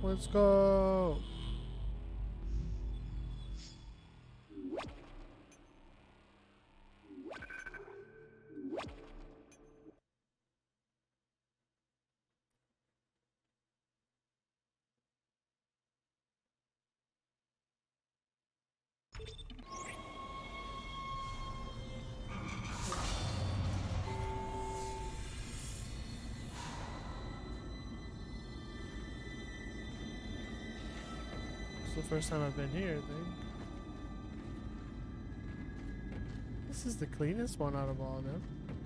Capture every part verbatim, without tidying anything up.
Let's go. It's the first time I've been here, I think. This is the cleanest one out of all of them.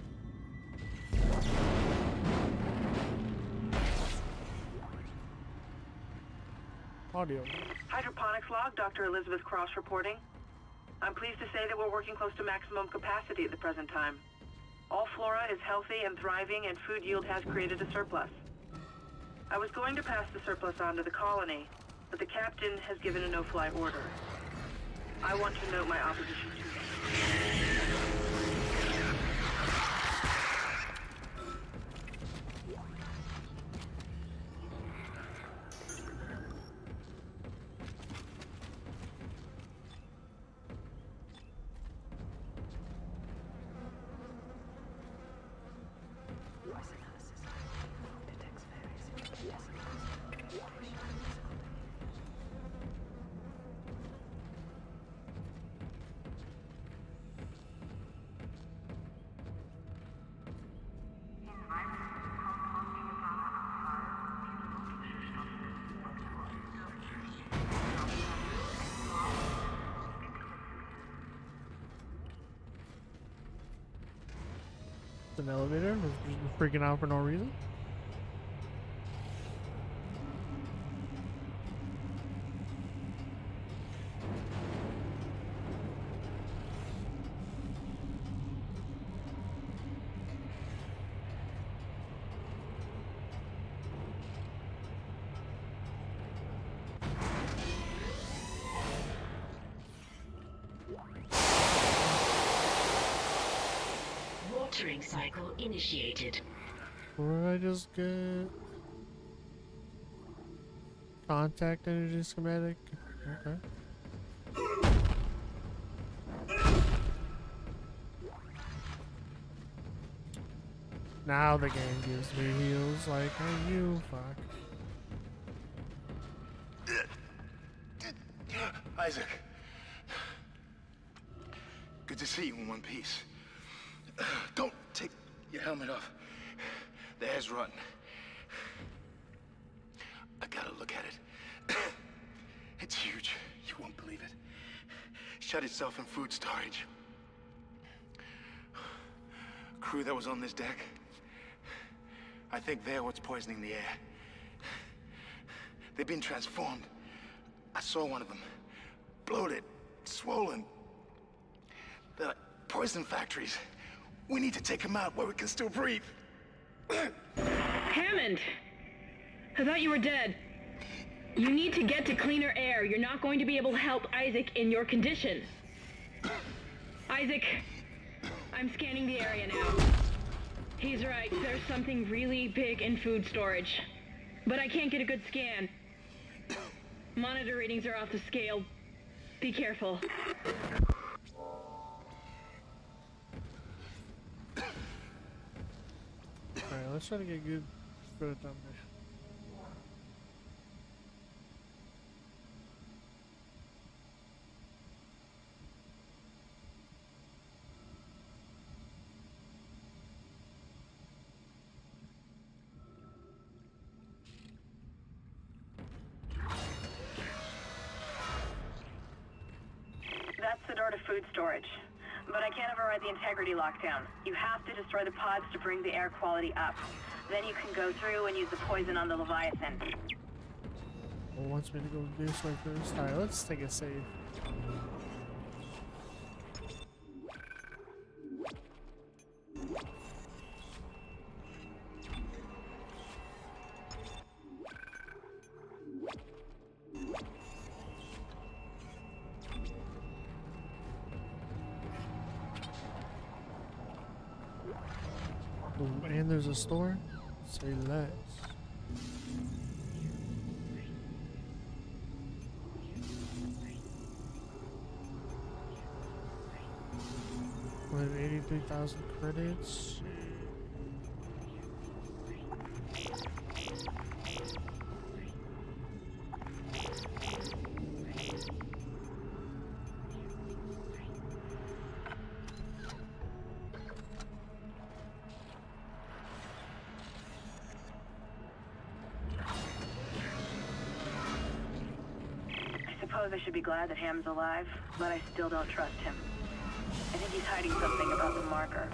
Audio. Hydroponics log, Doctor Elizabeth Cross reporting. I'm pleased to say that we're working close to maximum capacity at the present time. All flora is healthy and thriving, and food yield has created a surplus. I was going to pass the surplus on to the colony, but the captain has given a no-fly order. I want to note my opposition to this. An elevator, just freaking out for no reason. Watering cycle initiated. Where I just get contact energy schematic. Okay. Now the game gives me heals like a you fuck. Isaac. Good to see you in one piece. Don't take your helmet off. The air's rotten. I gotta look at it. It's huge. You won't believe it. Shut itself in food storage. Crew that was on this deck. I think they're what's poisoning the air. They've been transformed. I saw one of them. Bloated, swollen. They're like poison factories. We need to take him out where we can still breathe. Hammond! I thought you were dead. You need to get to cleaner air. You're not going to be able to help Isaac in your condition. Isaac, I'm scanning the area now. He's right. There's something really big in food storage. But I can't get a good scan. Monitor readings are off the scale. Be careful. Alright, let's try to get good spirit down there. That's the door to food storage. But I can't override the integrity lockdown. You have to destroy the pods to bring the air quality up. Then you can go through and use the poison on the Leviathan. Well, wants me to go this way first. Alright, let's take a save. Ooh, and there's a store. Say less. We have eighty-three thousand credits. I should be glad that Ham's alive, but I still don't trust him. I think he's hiding something about the marker.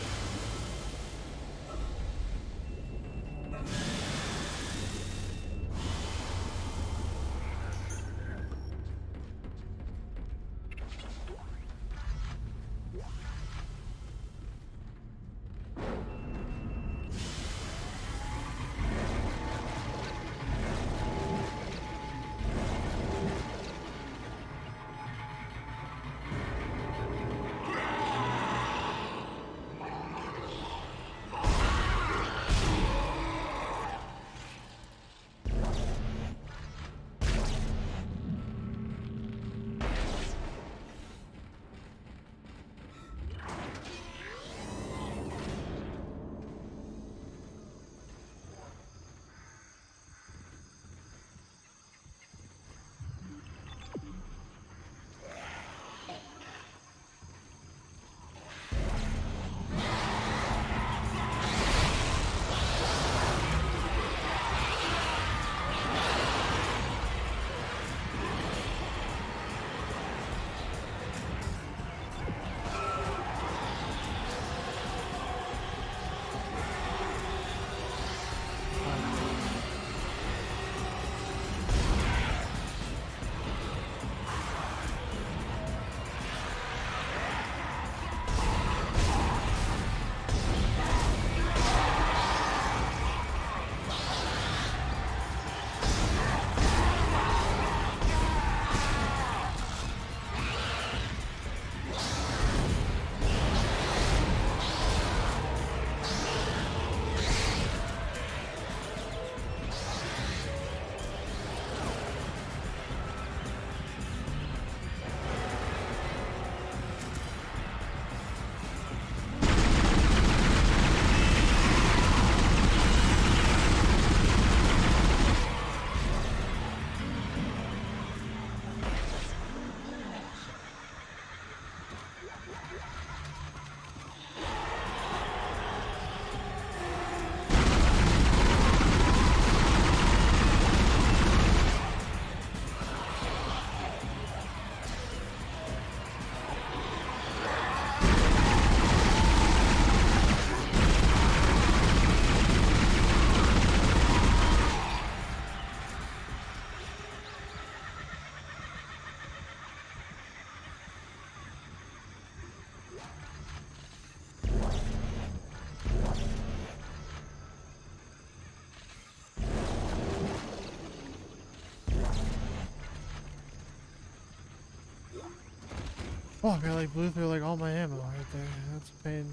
Fuck, I like blew through like all my ammo right there. That's a pain.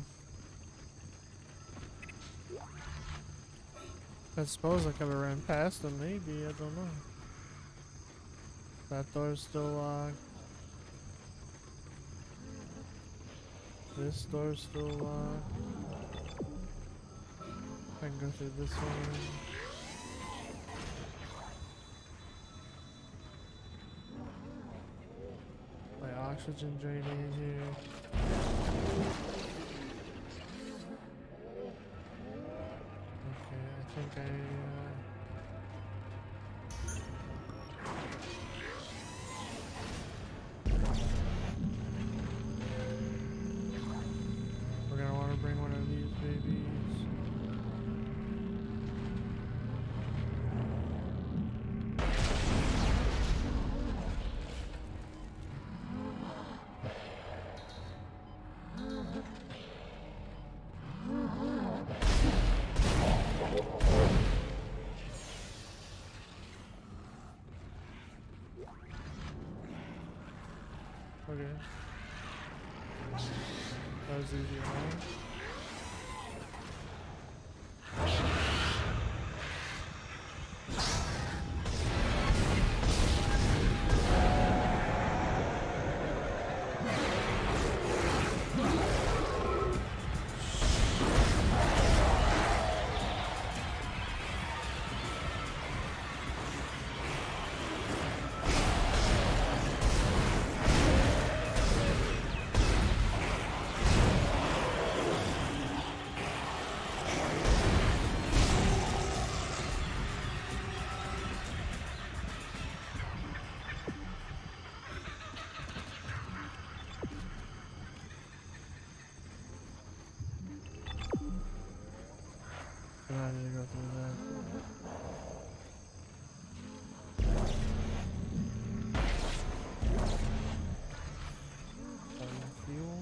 I suppose I could have ran past them, maybe, I don't know. That door's still locked. This door's still locked. I can go through this one. Oxygen draining here. Okay, I think I uh we're gonna want to bring one of these babies. Okay. That was easy, right? And I need to go through that. Fire fuel.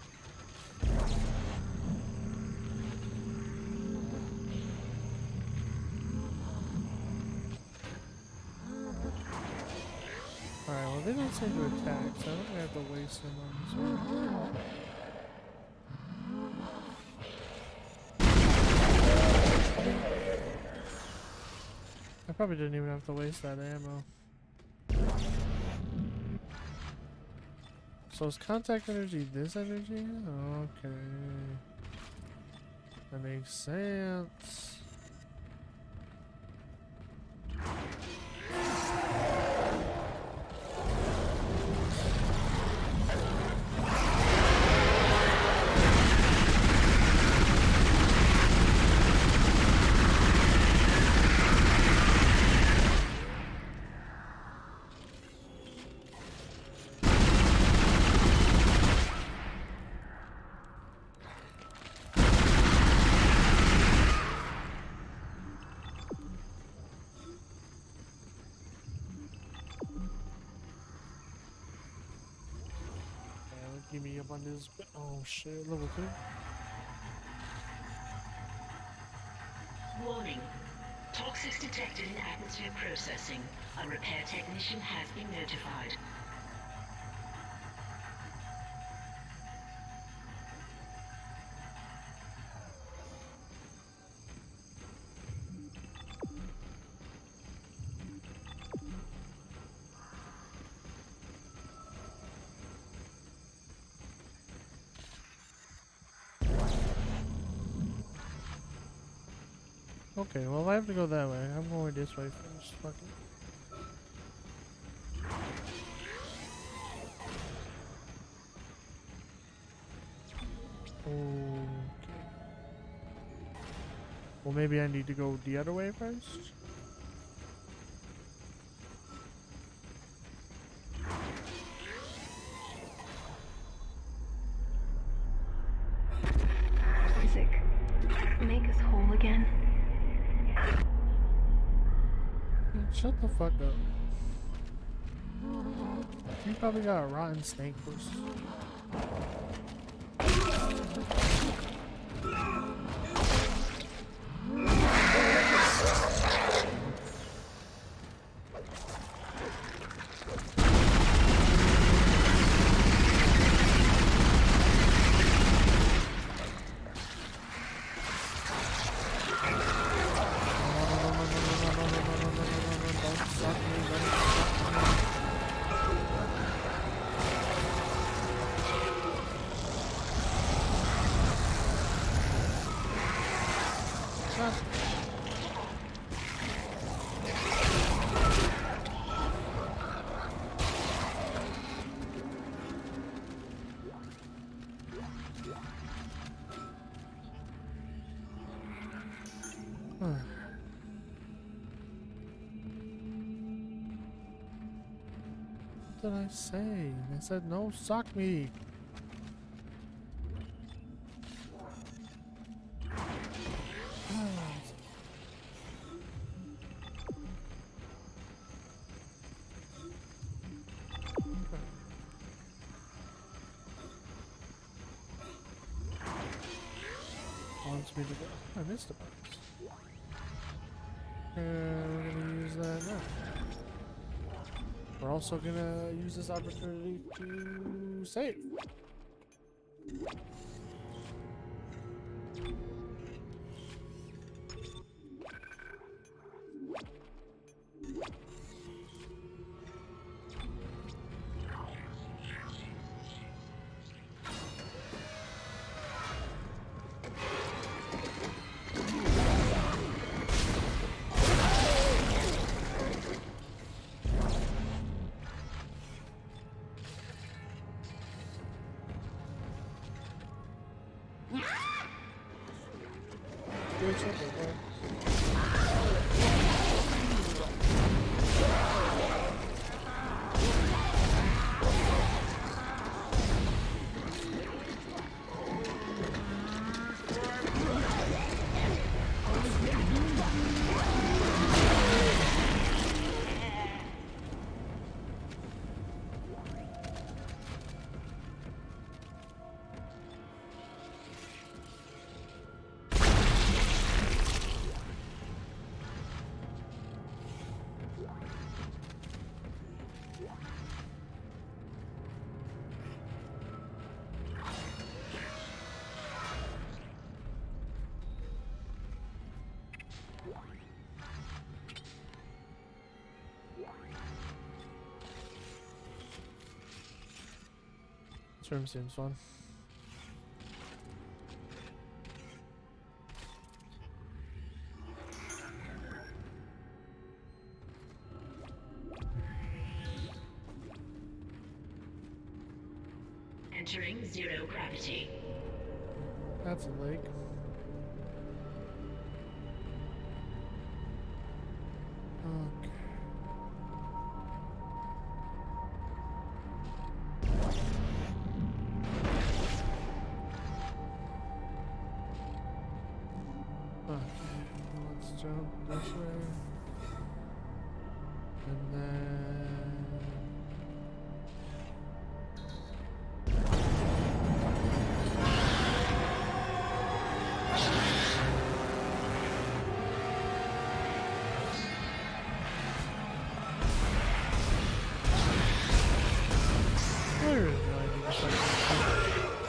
Alright, well they don't seem to attack, so I don't think I have to waste them on this one. I probably didn't even have to waste that ammo. So is contact energy this energy? Okay. That makes sense. Give me up on this. Oh shit, level two. Warning. Toxics detected in atmosphere processing. A repair technician has been notified. Okay, well I have to go that way. I'm going this way first. Fuck it. Okay. Well, maybe I need to go the other way first. Isaac, make us whole again. Shut the fuck up. You probably got a rotten snake puss. What did I say? I said no sock me. Wants me to go. I missed a box. And we're gonna use that now. We're also gonna use this opportunity to save. This room seems fun. Entering zero gravity. That's a lake. Okay. Okay, let's jump this way. And then... There is no idea if I can-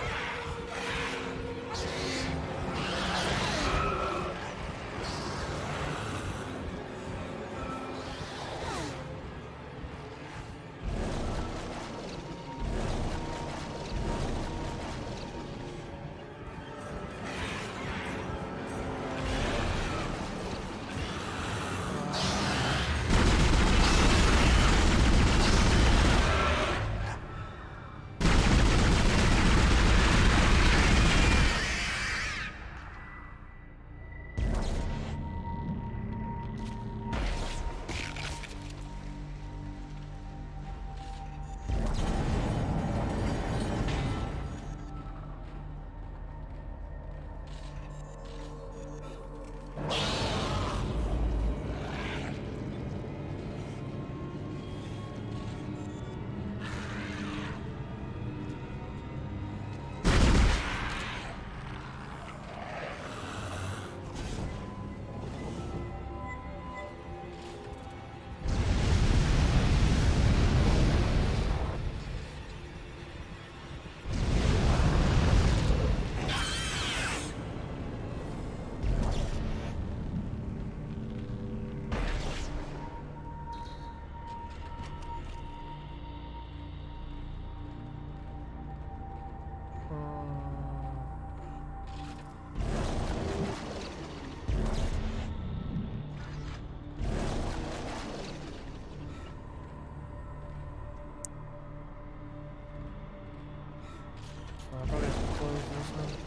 I probably have to close this one.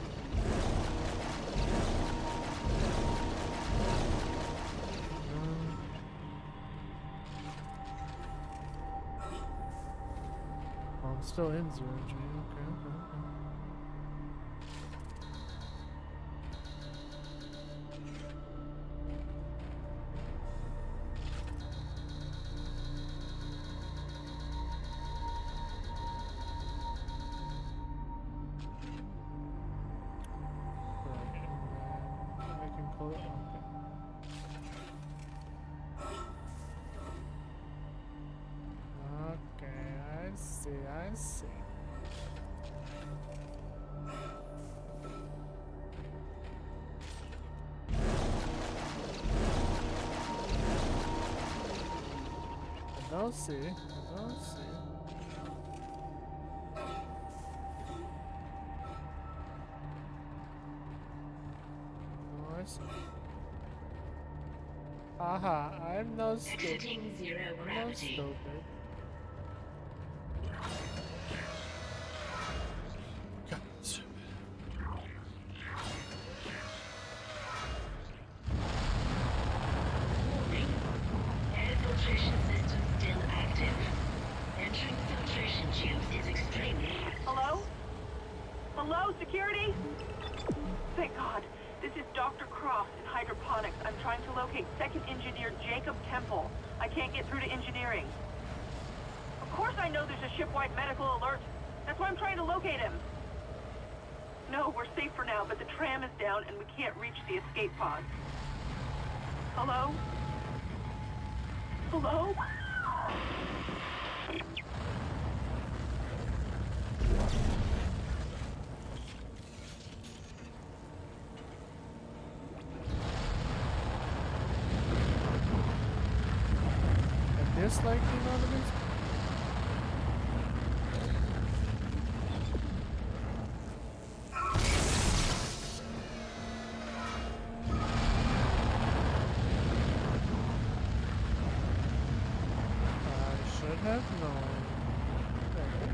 Um, oh, I'm still in zero G. Okay, okay, okay. I can close it. Okay. Okay, I see, I see. I don't see, I don't see. Aha, I'm no stupid. Exiting zero I'm no gravity. stupid. Warning. Air filtration system still active. Entering filtration tubes is extremely... Hello? Hello, security? Thank God. This is Doctor Cross in hydroponics. I'm trying to locate second engineer Jacob Temple. I can't get through to engineering. Of course I know there's a ship-wide medical alert. That's why I'm trying to locate him. No, we're safe for now, but the tram is down and we can't reach the escape pod. Hello? Hello? dislike the amount of music? I should have known. Okay.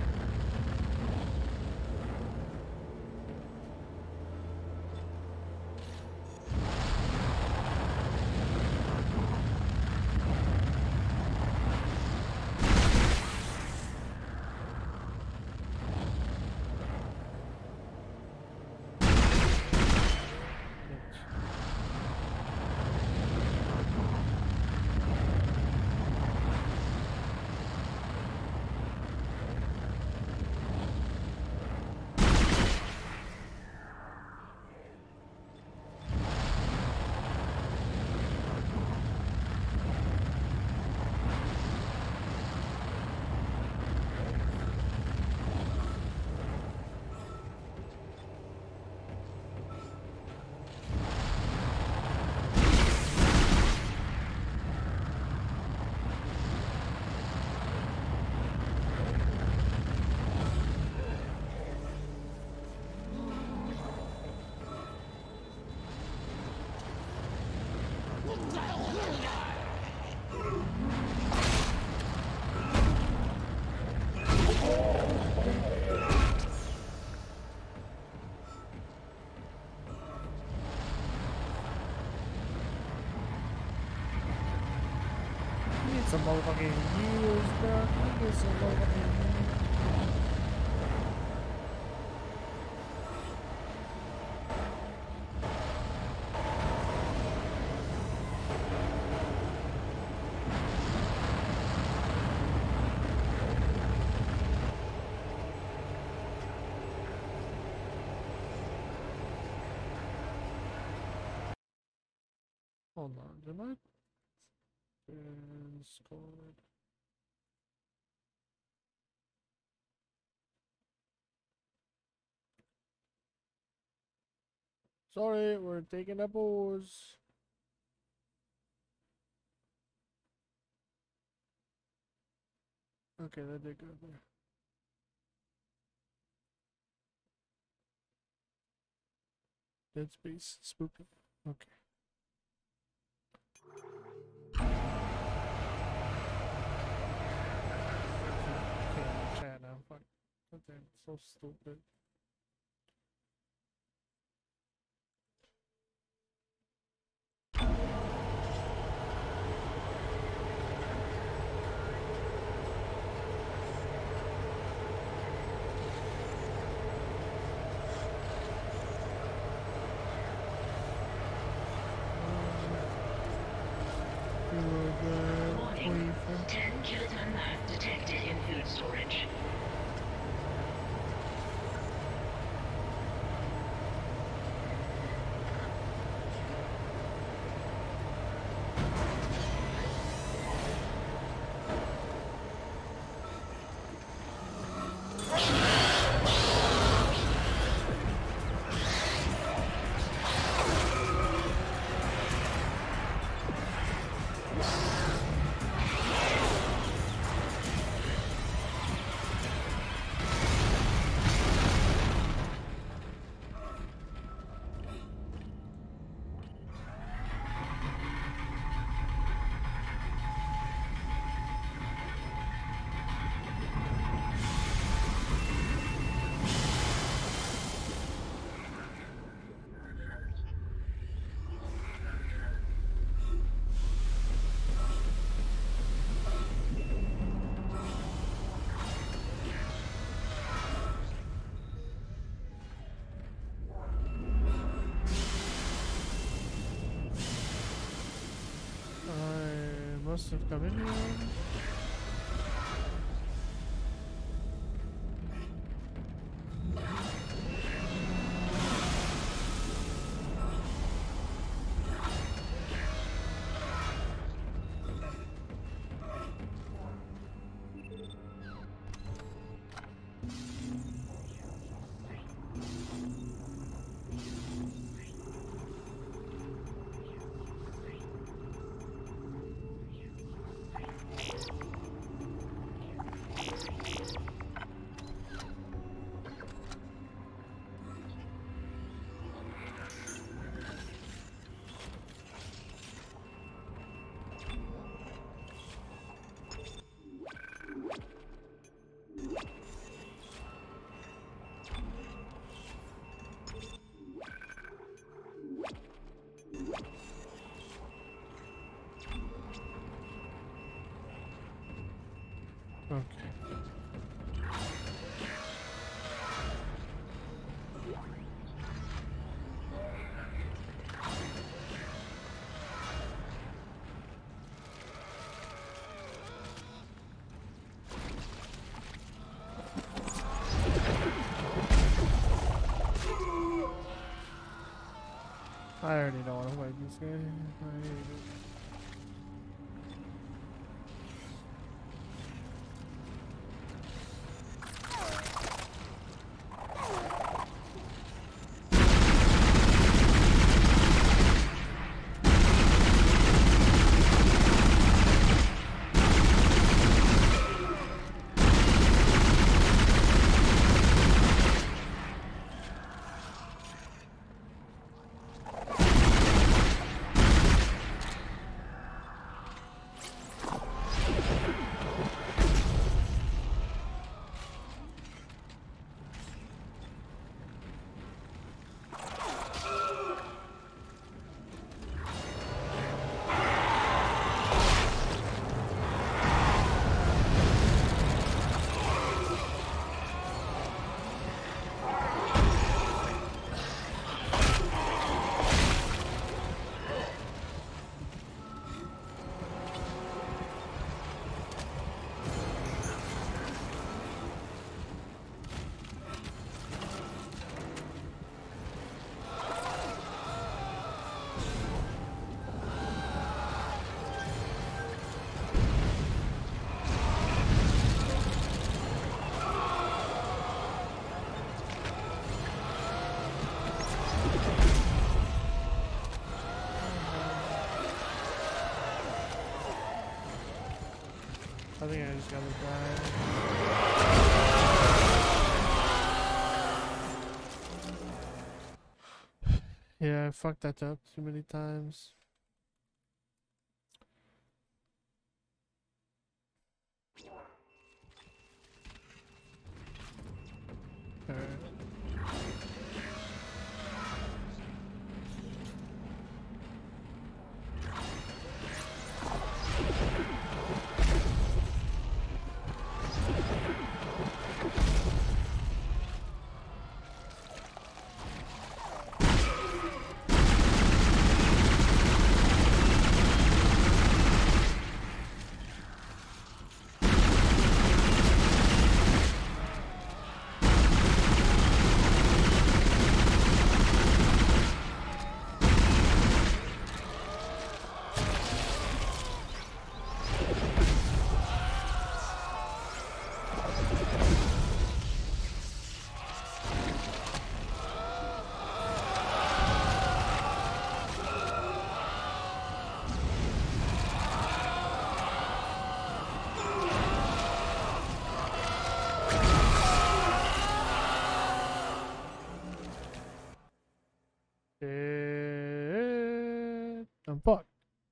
Some motherfucking years, bro. I need some motherfucking hold on, did I? Discord. Sorry, we're taking a pause. Okay, that did go there. Dead Space, spooky. Okay. Chat now, fuck. Okay, so stupid. Warning. ten kiloton mass detected in food storage. Must have come in here. Okay. I already know what I'm like this game. I hate it. I think I just gotta die. Yeah, I fucked that up too many times. Alright. Shit. I'm fucked.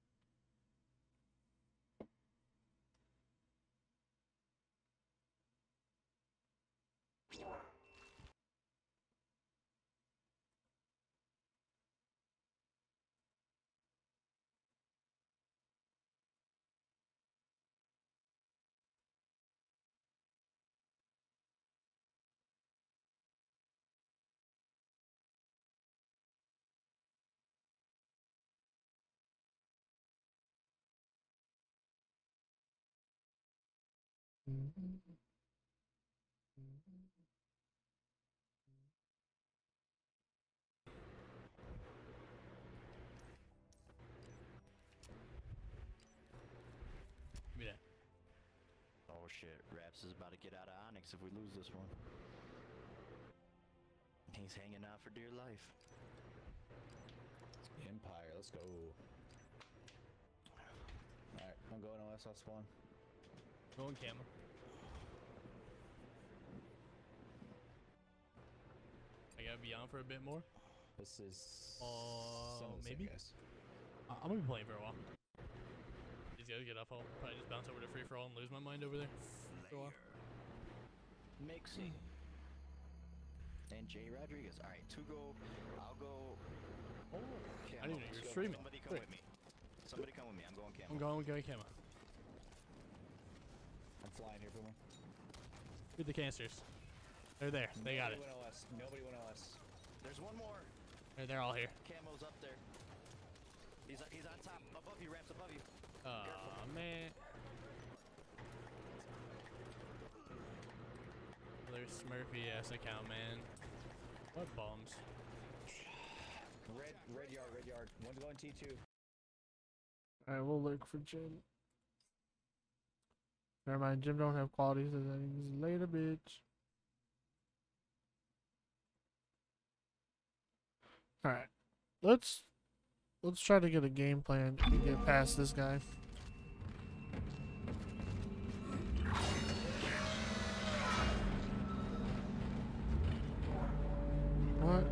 Give me that. Oh shit, Raps is about to get out of Onyx if we lose this one. He's hanging out for dear life. Empire, let's go. Alright, I'm going to S S one. Going camo. I gotta be on for a bit more. This is... Uh, some of the maybe? same guys. Uh, I'm gonna be playing for a while. These guys get up, I'll probably just bounce over to free for all and lose my mind over there for a while. Mixing. And Jay Rodriguez. Alright, two go. I'll go. Oh, okay. I didn't even know you were streaming. Somebody come Great. with me. Somebody come with me. I'm going camo. I'm going with Gary Camo. That's flying here, Boomer. Read the canisters. They're there. They got it. Nobody went O S. Nobody went O S. There's one more. They're, they're all here. Camo's up there. He's he's on top, above you, ramps above you. Aw, man. Another Smurfy ass account, man. What bums? Red, red yard, red yard. One's going T two. Alright, we'll look for Jim. Never mind, Jim don't have quality settings. Later, bitch. Alright. Let's let's try to get a game plan and get past this guy. What?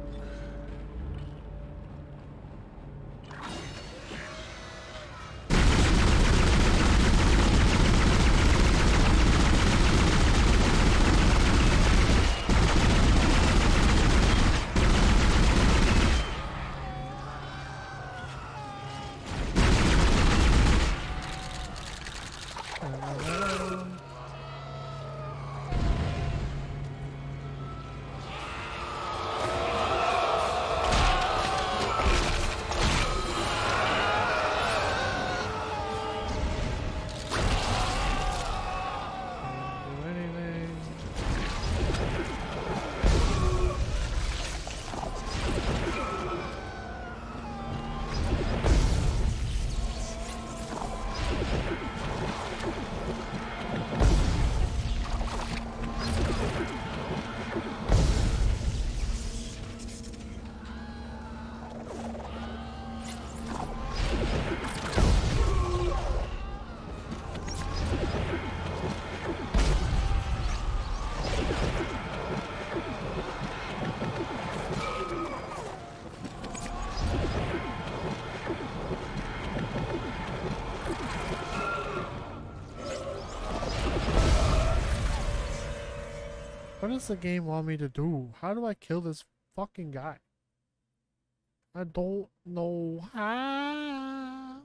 What does the game want me to do? How do I kill this fucking guy? I don't know how.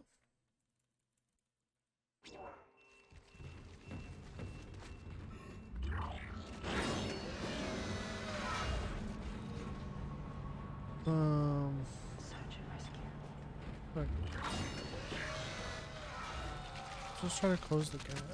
Um. Look. Just try to close the gap.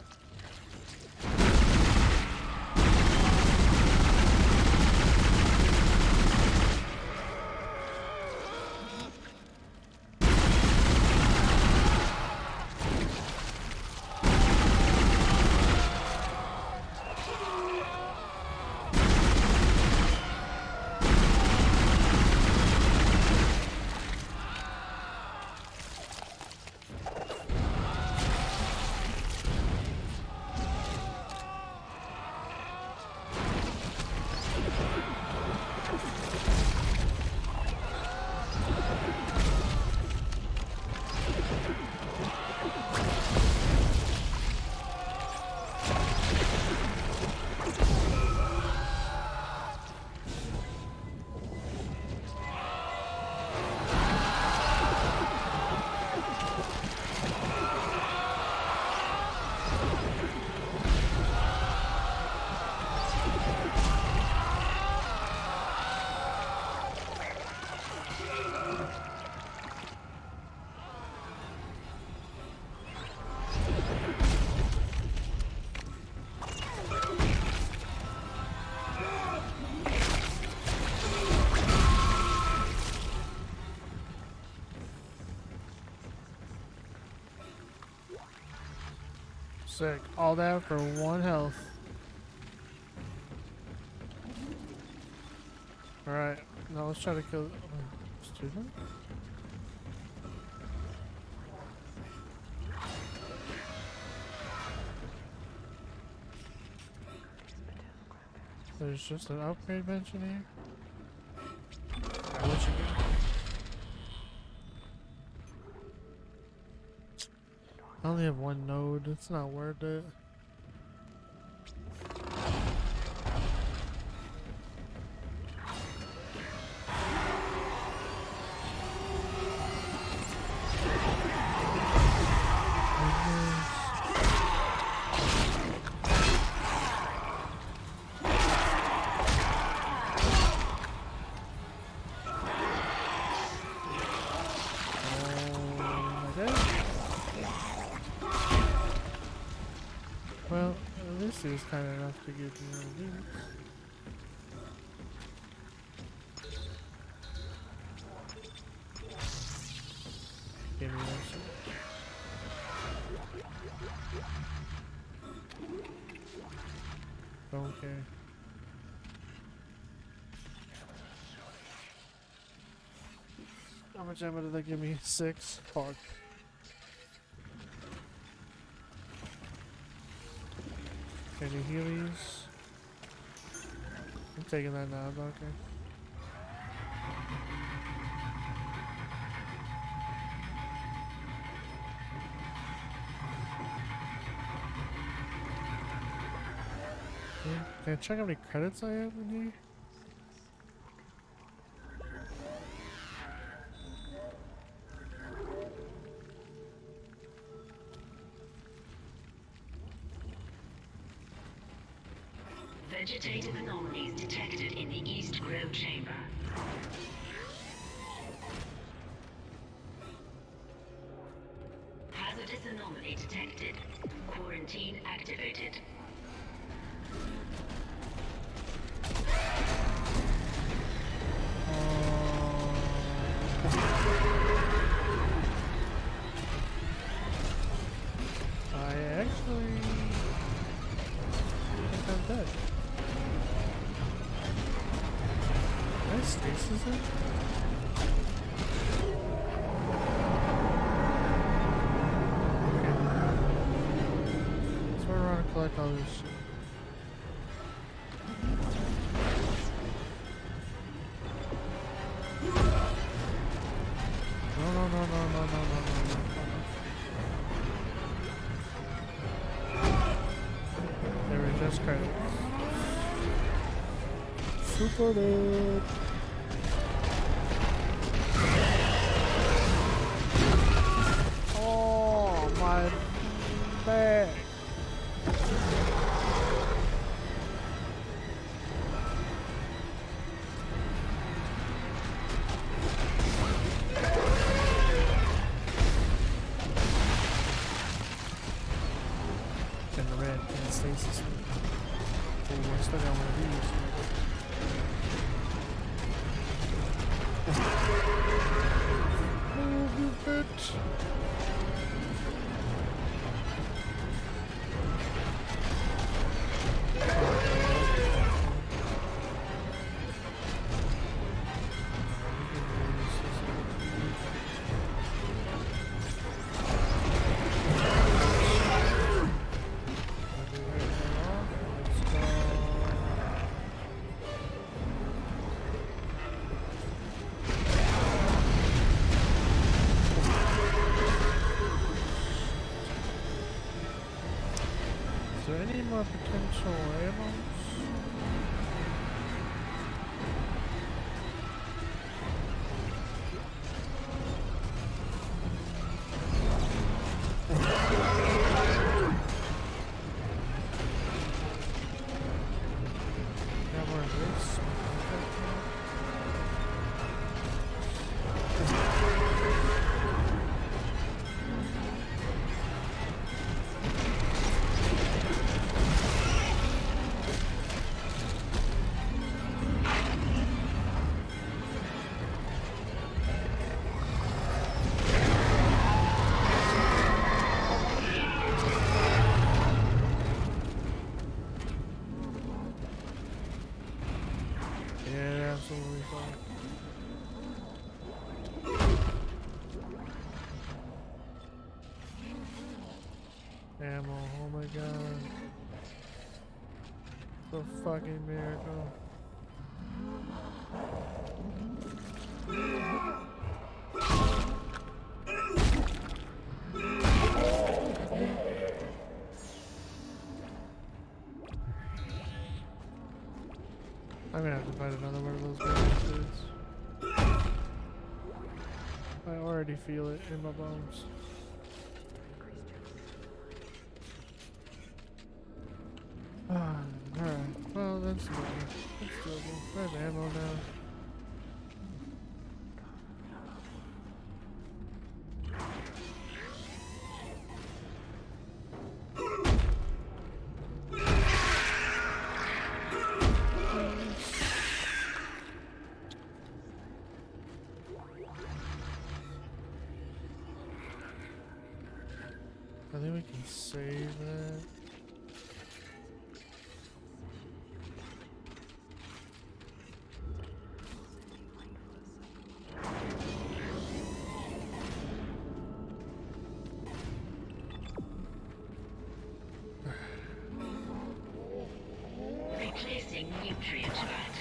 Sick. All that for one health. Alright, now let's try to kill uh, student. There's just an upgrade bench in here. Alright, what you got? I only have one node, it's not worth it. Well, at least he was kind enough to give me one of these. Give me that shit. Don't care. How much ammo did they give me? Six? Fuck. Any healies? I'm taking that now, okay. Can I check how many credits I have in here? Vegetative anomalies detected in the East Grow chamber. Hazardous anomaly detected. Quarantine activated. I actually think I'm dead. Can I stasis it? So we're around to collect all this shit. No, no, no, no, no, no, no, no, no. They were just credits. Super dude. Oh, my bag. And the red and stasis. Oh, I still got one of these. Move, you bitch. Is there any more potential ammos? Got more of this. Yeah, absolutely fine. Ammo, oh my god. It's a fucking miracle. I'm gonna have to find another one of those bastards. I already feel it in my bones. Ah, alright. Well, that's doable. That's doable. I have ammo now. I think we can save it. Replacing nutrient vat.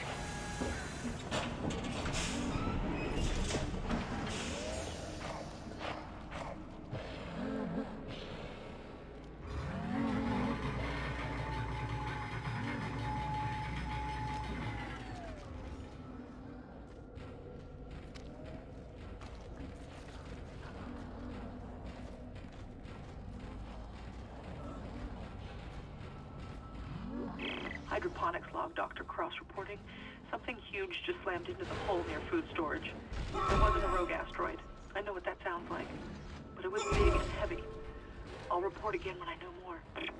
Hydroponics log, Doctor Cross reporting. Something huge just slammed into the hull near food storage. It wasn't a rogue asteroid. I know what that sounds like. But it was big and heavy. I'll report again when I know more.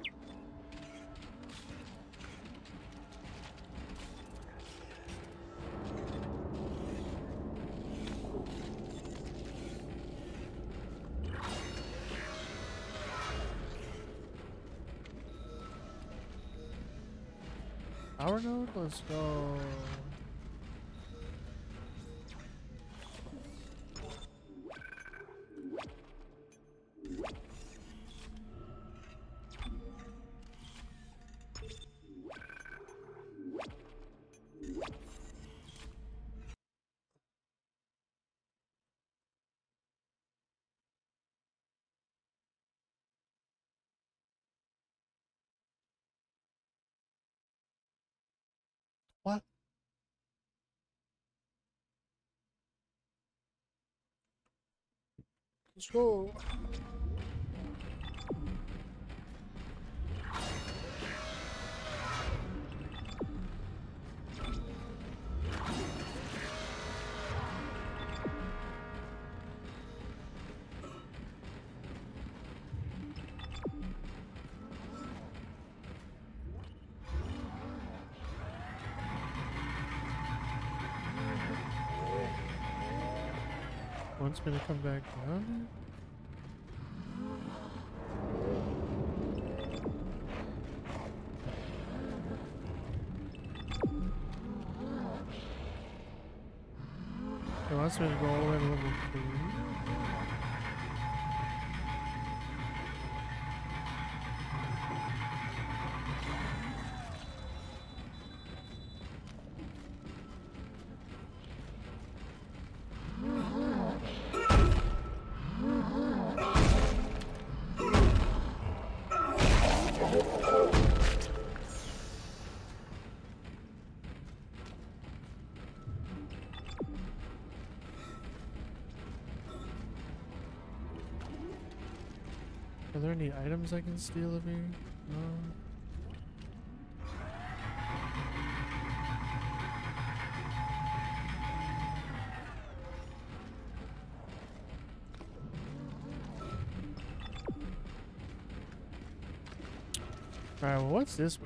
Power node, let's go. What? Let's go. One's gonna come back down. It wants me to go all the way to level three. Are there any items I can steal of you? No. Alright, well, what's this way?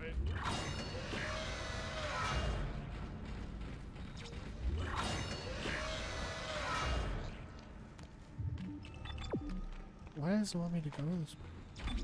Why does it want me to go this way?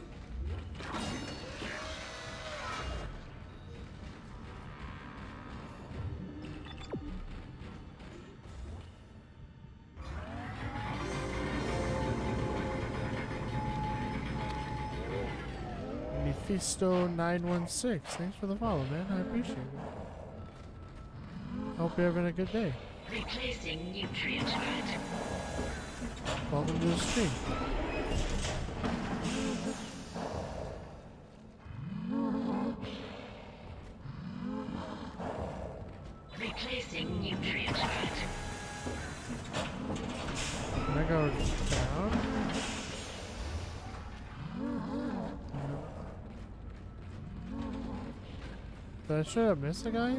Mephisto nine one six, thanks for the follow, man. I appreciate it. Hope you're having a good day. Replacing nutrient vat. Welcome to the stream. Replacing nutrient vat. Can I go down? Did I straight up miss the guy?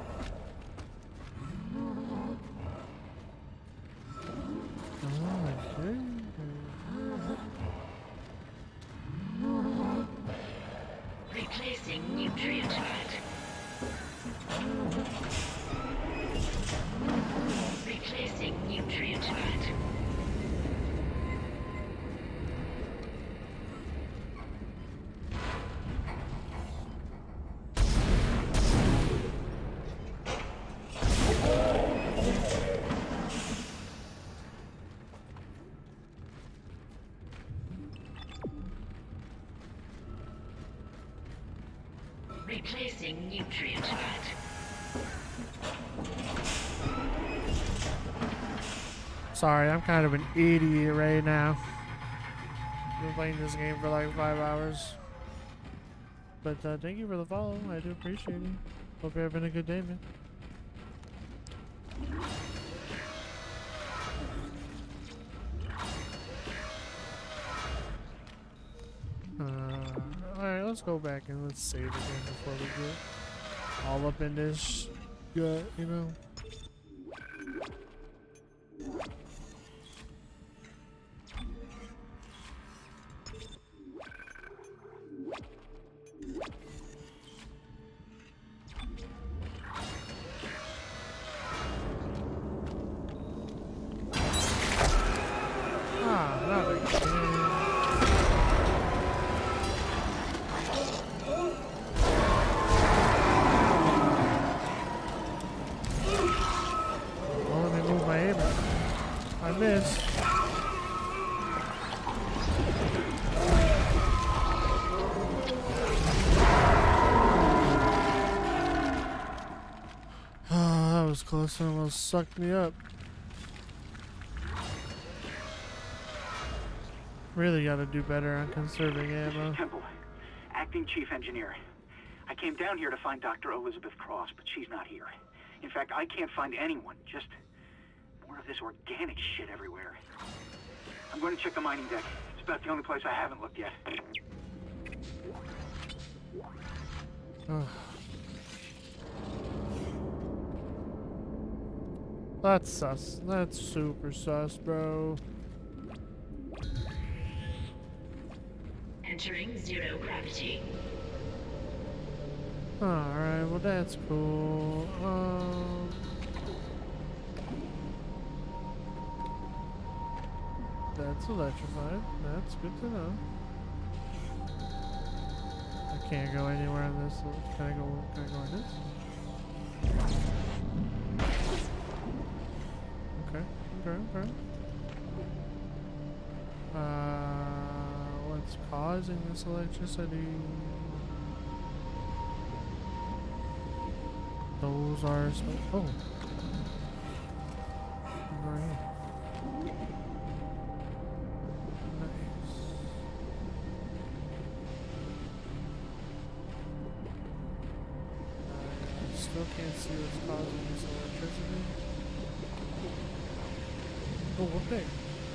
Replacing nutrient vat. Replacing nutrient vat. Placing nutrient pad. Sorry, I'm kind of an idiot right now. I've been playing this game for like five hours. But uh, thank you for the follow. I do appreciate it. Hope you're having a good day, man. Uh, Alright, let's go back and let's save again before we get all up in this gut, you know? Ah, not again. Oh, let me move my aim. I missed. Oh, that was close. It almost sucked me up. Really gotta do better on conserving ammo. Temple, acting chief engineer. I came down here to find Doctor Elizabeth Cross, but she's not here. In fact, I can't find anyone. Just more of this organic shit everywhere. I'm going to check the mining deck. It's about the only place I haven't looked yet. That's sus. That's super sus, bro. Entering zero gravity. Alright, well that's cool. Um, that's electrified. That's good to know. I can't go anywhere on this. Can I go? Can I go on this? Okay. Okay. Okay. Uh, what's causing this electricity? Those are so. Oh. Right here. Nice. I still can't see what's causing this electricity. Oh, what thing?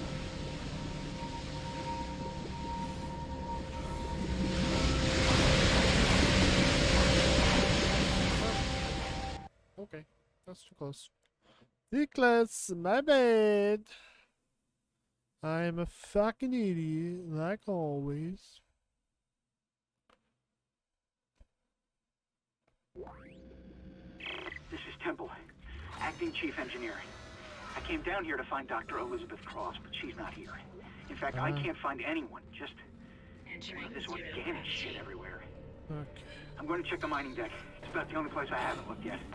Okay, that's too close. Too close, my bad. I'm a fucking idiot, like always. This is Temple, acting chief engineer. I came down here to find Doctor Elizabeth Cross, but she's not here. In fact, uh, I can't find anyone. Just more of this organic shit everywhere. Okay. I'm going to check the mining deck. It's about the only place I haven't looked yet.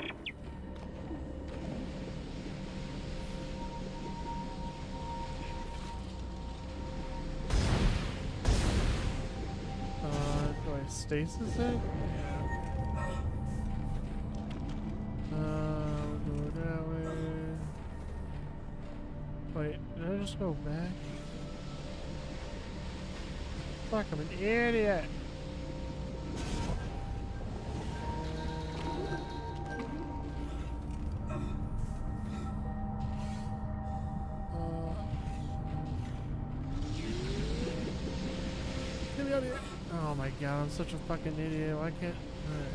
Uh, do I stasis it? Yeah. Uh, we'll go that way. Wait, did I just go back? Fuck, I'm an idiot! Oh my god, I'm such a fucking idiot. Why can't... Alright.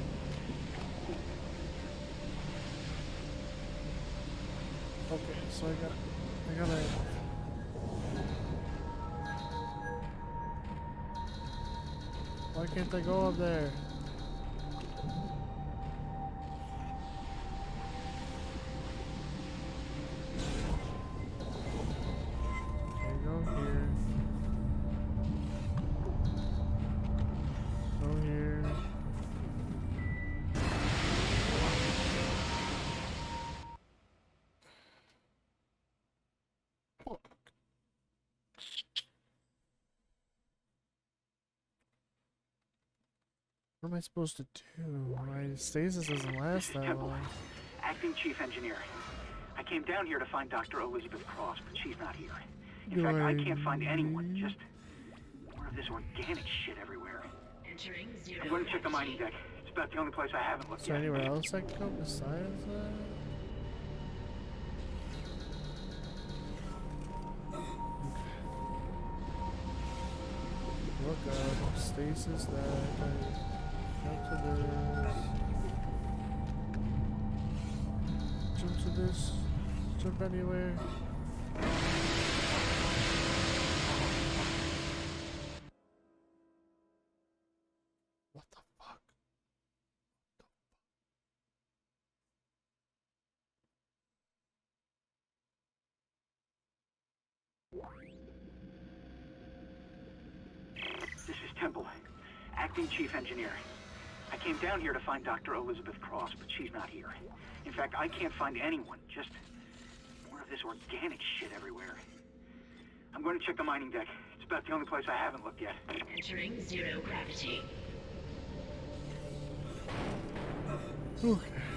Okay, so I got... I gotta... Why can't I go up there? Okay, go here. Go here. Fuck. What am I supposed to do? My stasis doesn't last that Temple, long. acting chief engineer. I came down here to find Doctor Elizabeth Cross, but she's not here. In Do fact, I I can't find anyone. need- Just more of this organic shit everywhere. Entering zero I'm going to check the mining gravity. deck. It's about the only place I haven't looked Is there yet. anywhere else I can go besides that? Look up, stasis that I jump to this. Jump to this. Jump anywhere. What the fuck? This is Temple, acting chief engineer. I came down here to find Doctor Elizabeth Cross, but she's not here. In fact, I can't find anyone. Just more of this organic shit everywhere. I'm going to check the mining deck. It's about the only place I haven't looked yet. Entering zero gravity. Okay.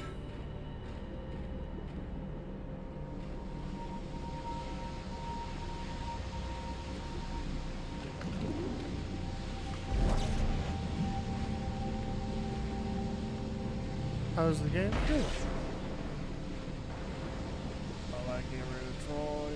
How's the game? Good. I like getting rid of Troy.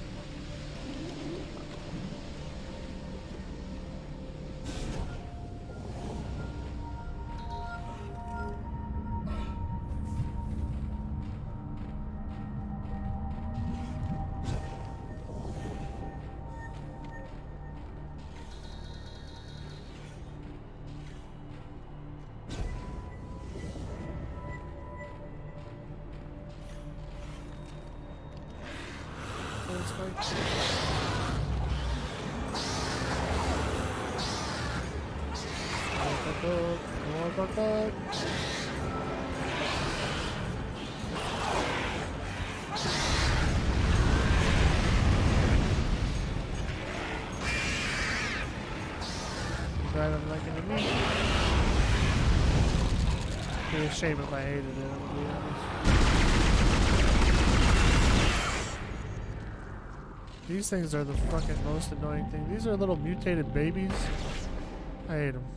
Glad I'm liking it. It'd be a shame if I hated it, I'm gonna be honest. These things are the fucking most annoying thing. These are little mutated babies. I hate them.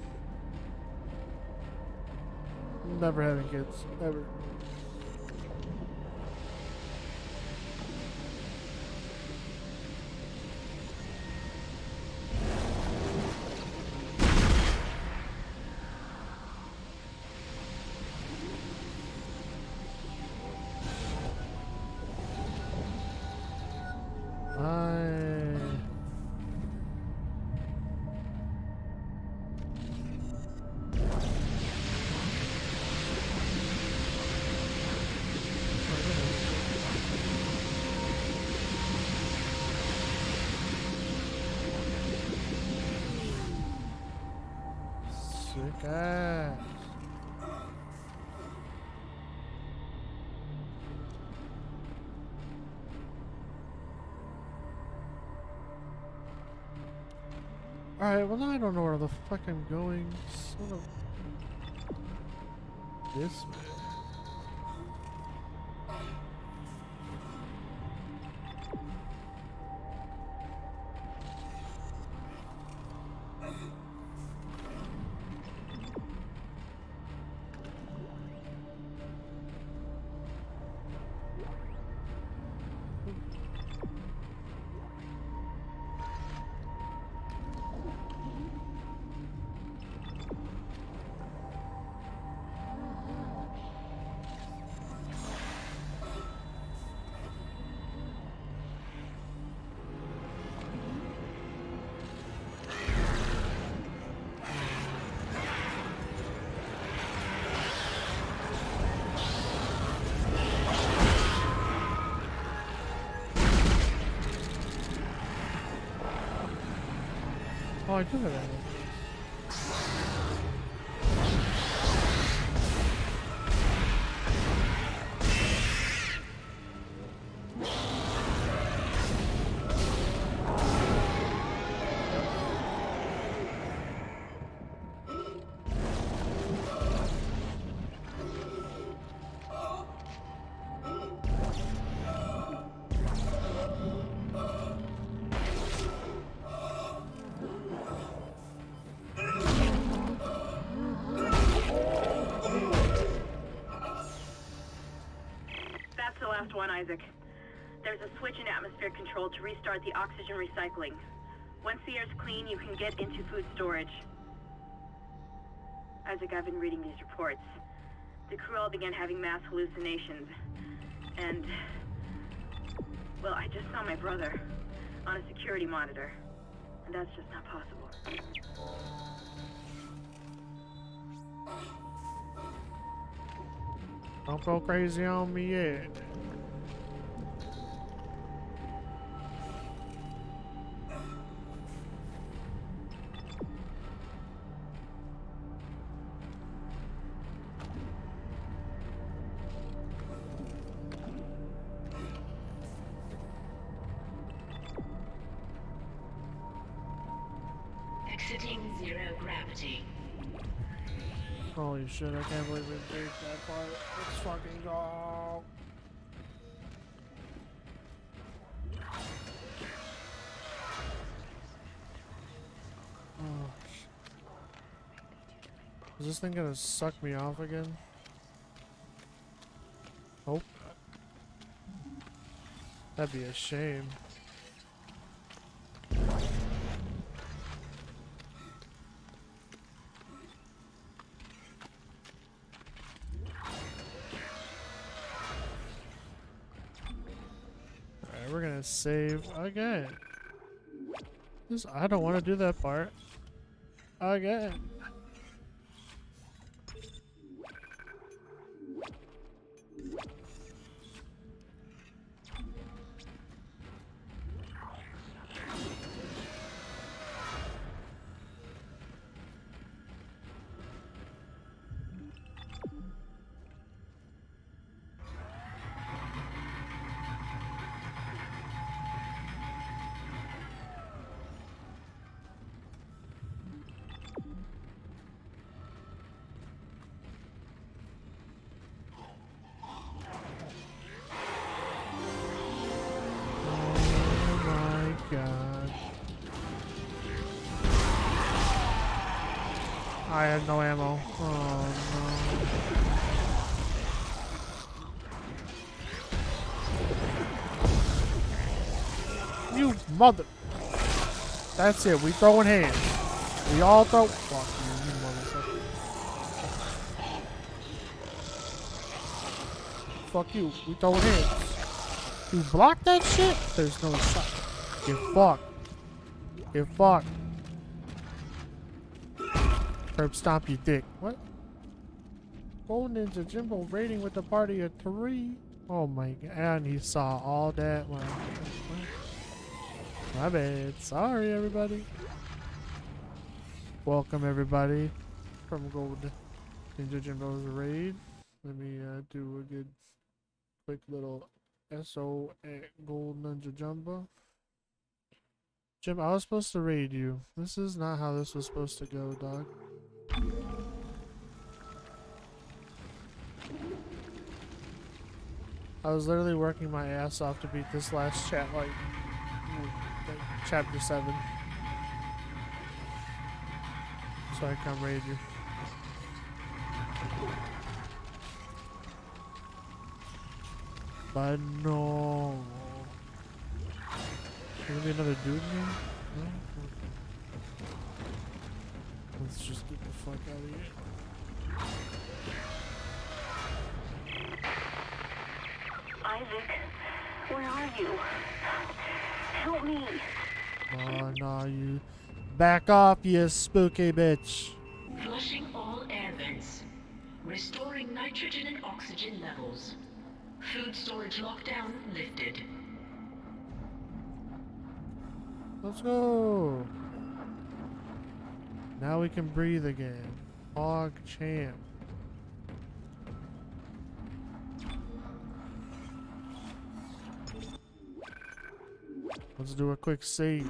Never having kids. Ever. Sick ass. Alright, well now I don't know where the fuck I'm going. Son of... This man. Oh, I do have that. one, Isaac. There's a switch in atmosphere control to restart the oxygen recycling. Once the air's clean, you can get into food storage. Isaac, I've been reading these reports. The crew all began having mass hallucinations. And... well, I just saw my brother on a security monitor. And that's just not possible. Don't go crazy on me yet. Exiting zero gravity. Holy shit, I can't believe we beat that part. Let's fucking go. Oh, shit. Is this thing gonna suck me off again? Nope. That'd be a shame. We're gonna save again. This, I don't want to do that part again. God. I have no ammo. Oh no. You mother. That's it. We throwing hands. We all throw. Fuck you, you motherfucker. Fuck you. We throwing hands. You block that shit? There's no shot. Get fucked. Get fucked. Curb stomp you dick. What? Gold Ninja Jimbo raiding with a party of three. Oh my god. And he saw all that. My, my bad. Sorry everybody. Welcome everybody from Gold Ninja Jimbo's raid. Let me uh, do a good quick little S O at Gold Ninja Jumbo. Jim, I was supposed to raid you. This is not how this was supposed to go, dog. I was literally working my ass off to beat this last chat, like, like chapter seven. So I come raid you. But no. Gonna be another dude here? No? Okay. Let's just get the fuck out of here. Isaac, where are you? Help me. Oh no, you back off, you spooky bitch. Flushing all air vents. Restoring nitrogen and oxygen levels. Food storage lockdown lifted. Let's go. Now we can breathe again. Hog champ. Let's do a quick save.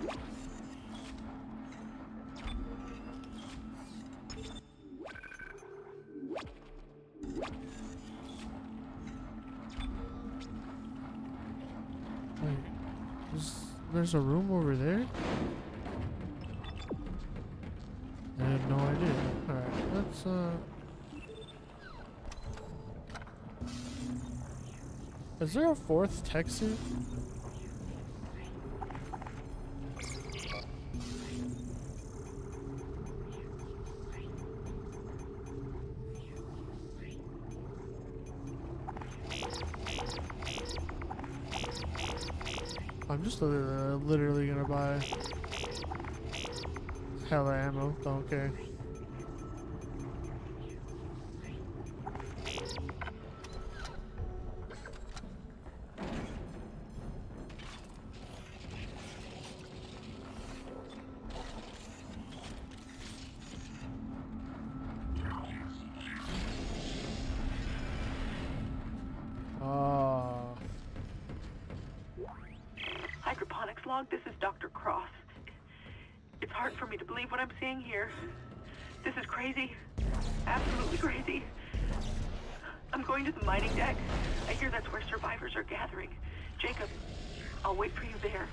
Wait, there's, there's a room over there? I had no idea. Alright, let's uh... Is there a fourth tech suit? I'm just uh, literally gonna buy hella ammo, don't care. Hydroponics log, this is Doctor Cross. It's hard for me to believe what I'm seeing here. This is crazy. Absolutely crazy. I'm going to the mining deck. I hear that's where survivors are gathering. Jacob, I'll wait for you there.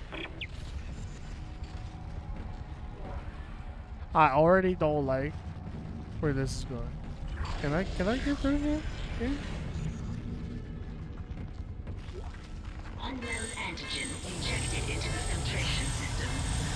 I already don't like where this is going. Can I can I get through here? Yeah. Unknown antigen injected into the filtration system.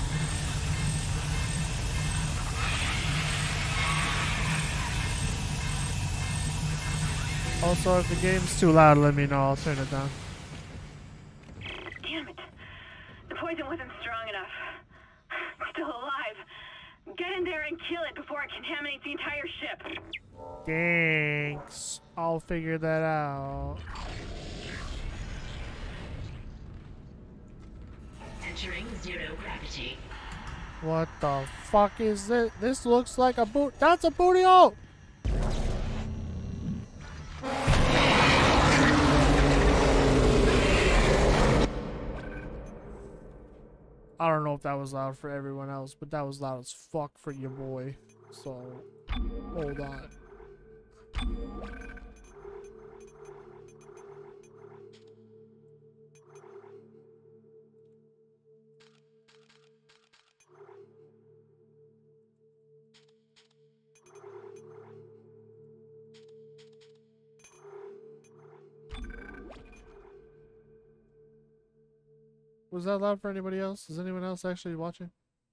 Also, if the game's too loud, let me know. I'll turn it down. Damn it. The poison wasn't strong enough. It's still alive. Get in there and kill it before it contaminates the entire ship. Thanks. I'll figure that out. Entering zero gravity. What the fuck is this? This looks like a boot. That's a booty hole! I don't know if that was loud for everyone else, but that was loud as fuck for your boy. So, hold on. Was that loud for anybody else? Is anyone else actually watching?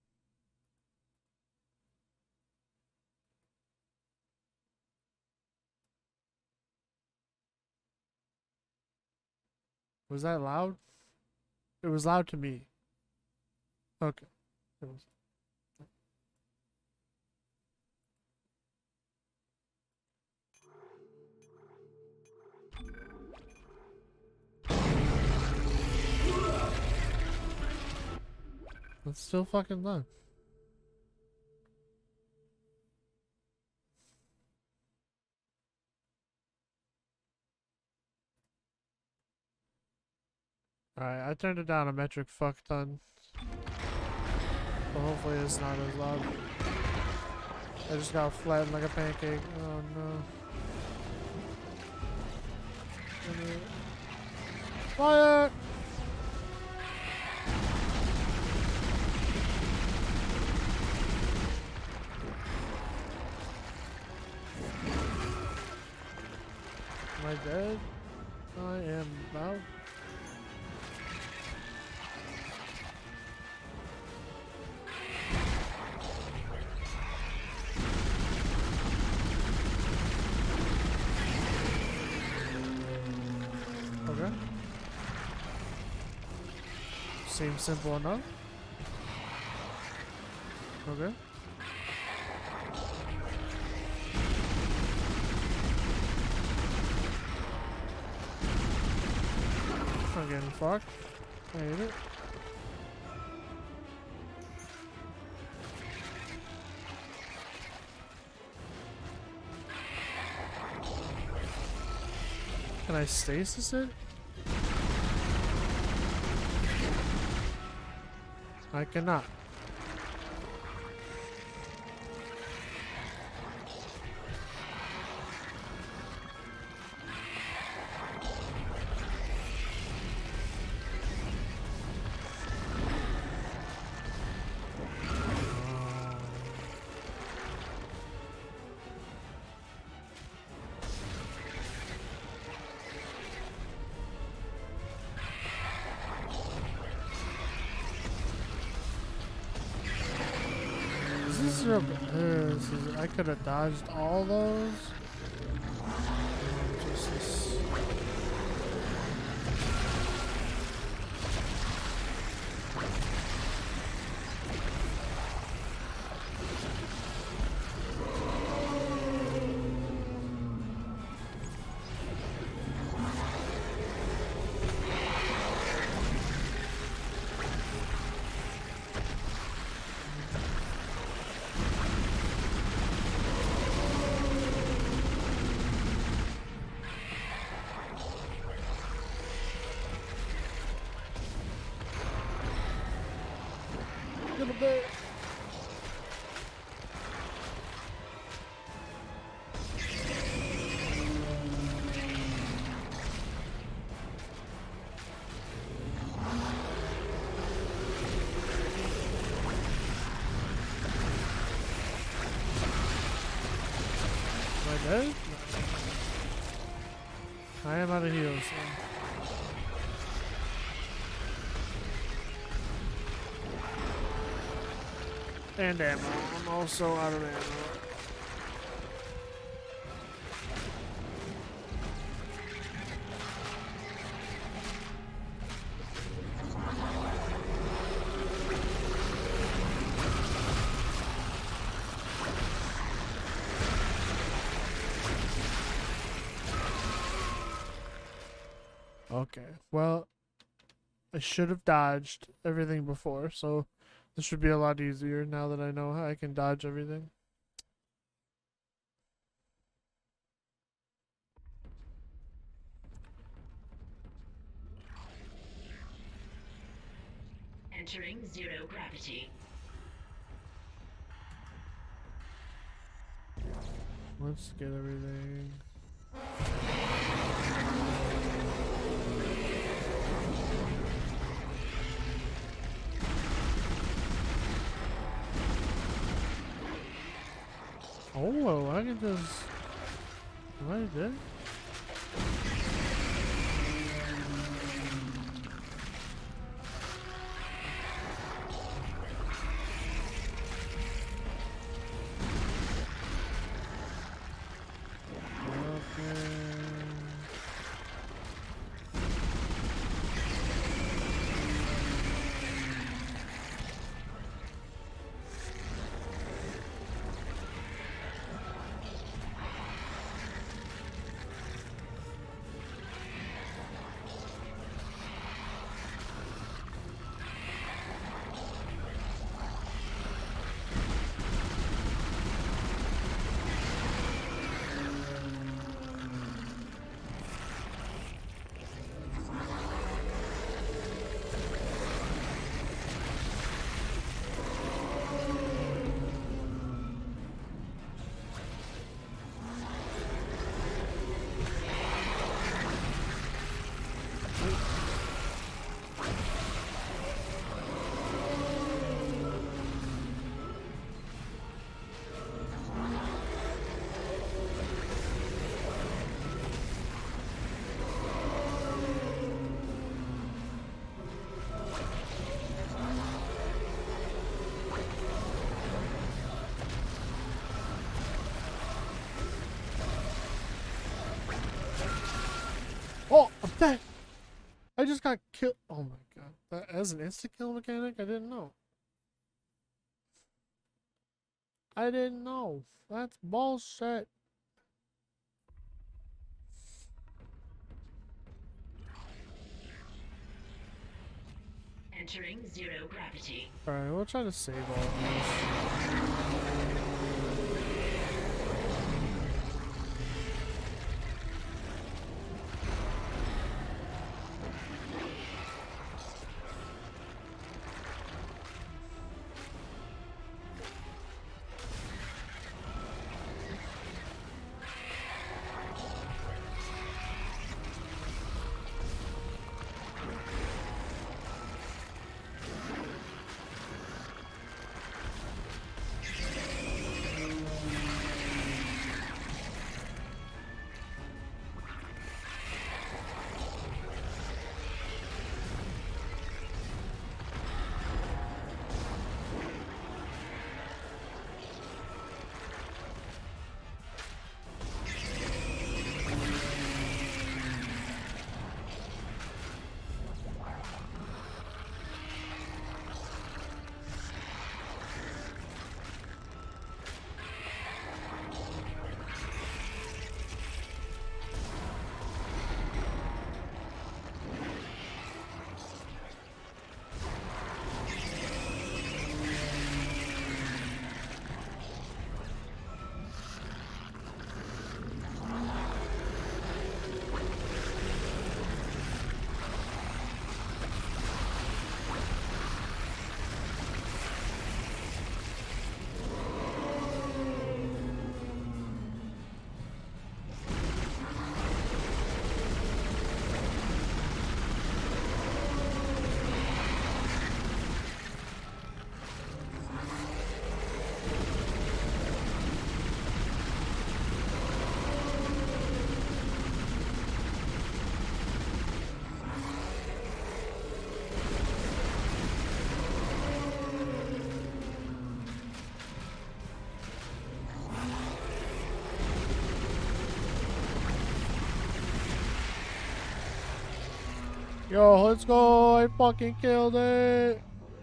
Was that loud? It was loud to me. Okay. It was. It's still fucking loud. Alright, I turned it down a metric fuck ton. So hopefully it's not as loud. I just got flattened like a pancake. Oh no. Fire! Am I dead? I am about. Okay. Seems simple enough. Okay. I'm getting fucked. I hate it. Can I stasis it? I cannot. is real good. Uh, this is, I could have dodged all those. Just this. Little bit. Am I dead? I am out of heals. So. And ammo. I'm also out of ammo. Okay, well, I should have dodged everything before, so this should be a lot easier now that I know how I can dodge everything. Entering zero gravity. Let's get everything. Oh, I can just... Am I dead? Oh, I'm dead. I just got killed. Oh my god. That as an insta kill mechanic? I didn't know. I didn't know. That's bullshit. Entering zero gravity. Alright, we'll try to save all of this. Yo, let's go! I fucking killed it!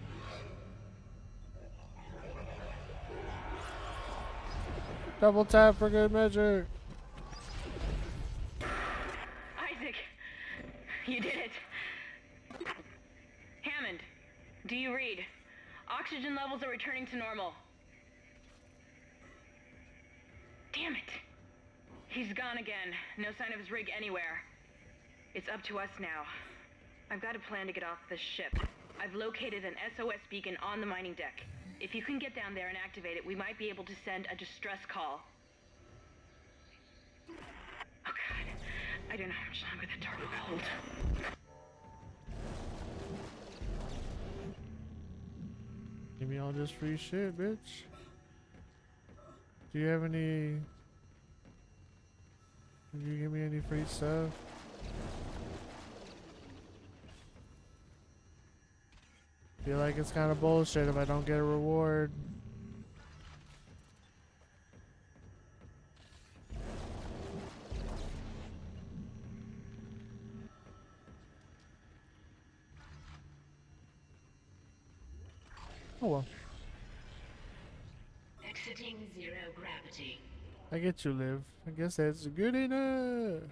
Double tap for good measure. Isaac, you did it. Hammond, do you read? Oxygen levels are returning to normal. Damn it. He's gone again. No sign of his rig anywhere. It's up to us now. I've got a plan to get off this ship. I've located an S O S beacon on the mining deck. If you can get down there and activate it, we might be able to send a distress call. Oh god. I don't know how much longer the target will hold. Give me all this free shit, bitch. Do you have any... Did you give me any free stuff? Feel like it's kind of bullshit if I don't get a reward. Oh well. Exiting zero gravity. I get you, Liv. I guess that's good enough.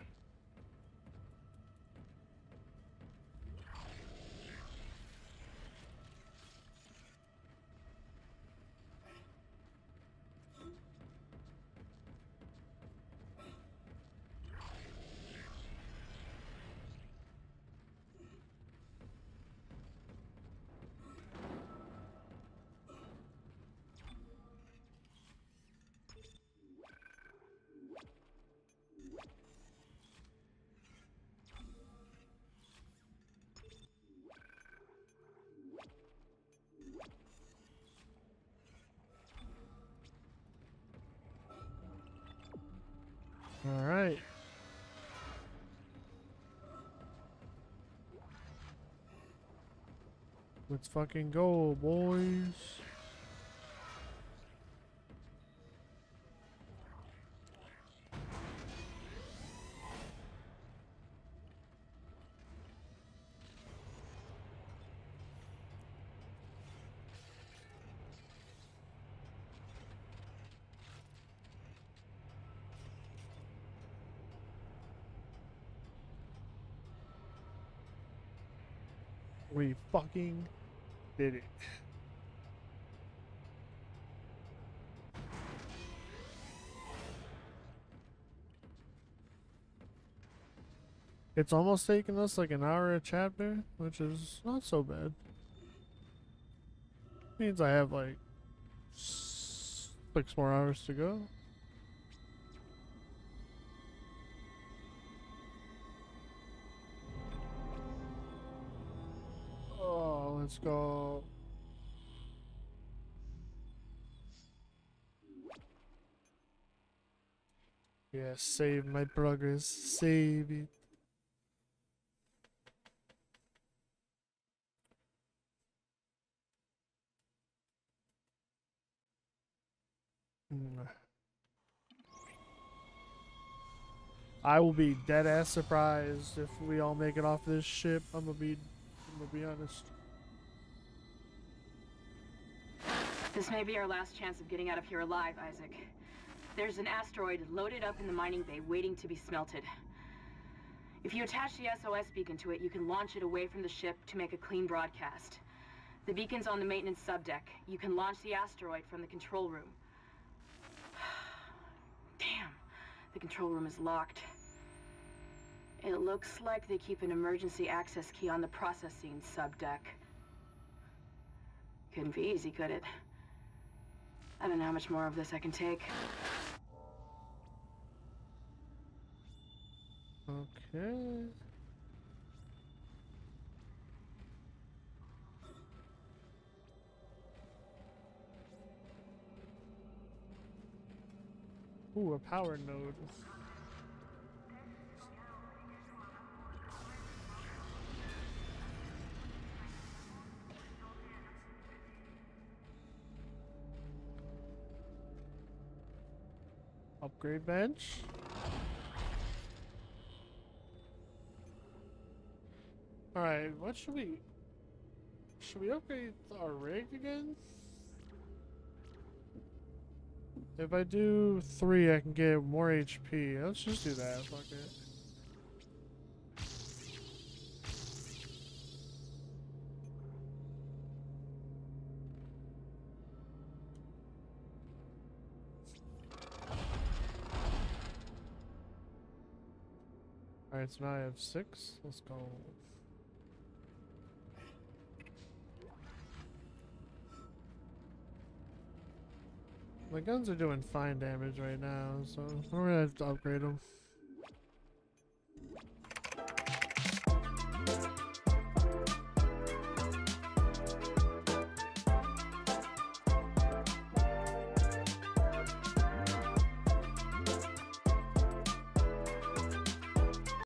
All right. Let's fucking go, boys. We fucking did it. It's almost taken us like an hour a chapter, which is not so bad. Means I have like six more hours to go. Oh, let's go. Yeah, save my progress. Save it. Hmm. I will be dead ass surprised if we all make it off this ship. I'm gonna be I'm gonna be honest. This may be our last chance of getting out of here alive, Isaac. There's an asteroid loaded up in the mining bay waiting to be smelted. If you attach the S O S beacon to it, you can launch it away from the ship to make a clean broadcast. The beacon's on the maintenance subdeck. You can launch the asteroid from the control room. Damn, the control room is locked. It looks like they keep an emergency access key on the processing subdeck. Couldn't be easy, could it? I don't know how much more of this I can take. Okay. Ooh, a power node. Upgrade bench. Alright, what should we... Should we upgrade our rig again? If I do three, I can get more H P. Let's just do that. Fuck it. Alright, so now I have six. Let's go. My guns are doing fine damage right now, so I'm gonna have to upgrade them.